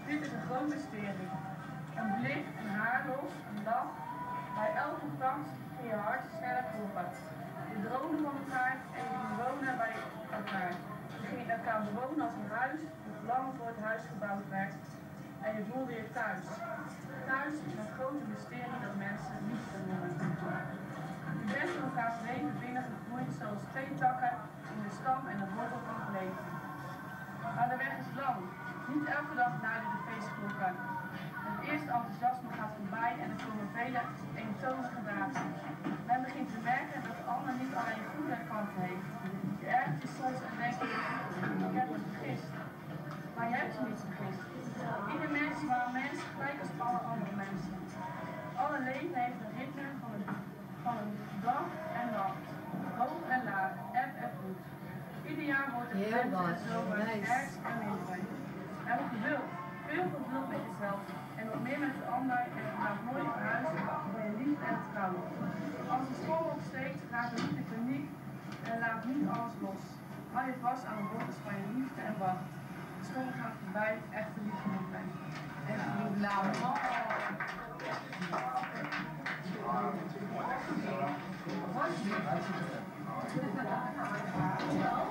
Dit is een groot mysterie. Een blik, een haarlos, een lach. Bij elk contact ging je hart sneller kloppen. Je droomde van elkaar en je ging wonen bij elkaar. Je ging elkaar bewonen als een huis dat lang voor het huis gebouwd werd. En je voelde je thuis. Thuis is een grote mysterie dat mensen liefde noemen. Je bent in elkaars leven binnengegroeid zoals twee takken in de stam en de wortel van het leven. Maar de weg is lang. Niet elke dag luiden de feestklokken. Het eerste enthousiasme gaat voorbij en er komen vele eentonige dagen. Men begint te merken dat de ander niet alleen goede kanten heeft. Je ergert je soms en denkt, ik heb me vergist. Maar je hebt je niet vergist. Ieder mens is maar een mens, gelijk als alle andere mensen. Alle leven heeft een ritme van een dag en nacht. Hoog en laag, eb en vloed. Ieder jaar wordt het lente en zomer, herfst en winter. Heb geduld, veel geduld met jezelf en nog meer met de ander en het maakt mooie verhuizen van je liefde en trouw. Als de school opsteekt, raak je niet in paniek en laat niet alles los. Hou je vast aan de wortels van je liefde en wacht. De school gaat voorbij, echte liefde moet zijn. Echte liefde. Nou, oh.